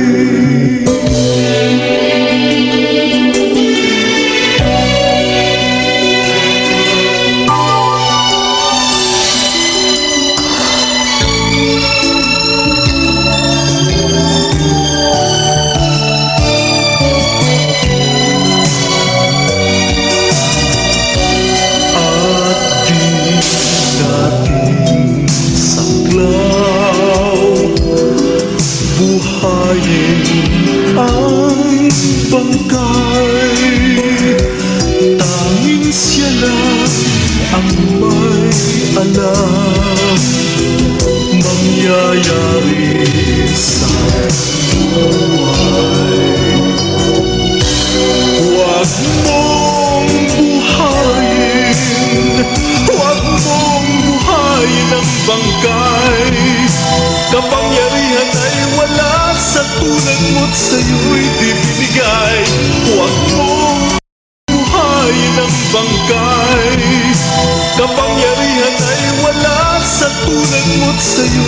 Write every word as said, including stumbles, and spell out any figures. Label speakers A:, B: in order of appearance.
A: Ang bangkay, tanging siya lang ang may alam mangyayari sa buhay. Huwag mong buhayin, huwag mong buhayin ang bangkay. Kapangyarihan ay wala sa tulad mo't sa'yo'y di binigay. Huwag mong buhayin ang bangkay. Kapangyarihan ay wala sa tulad mo't sa'yo